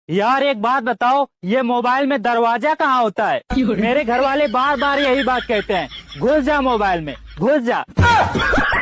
यार एक बात बताओ, ये मोबाइल में दरवाजा कहाँ होता है? मेरे घर वाले बार बार यही बात कहते हैं, घुस जा मोबाइल में, घुस जा।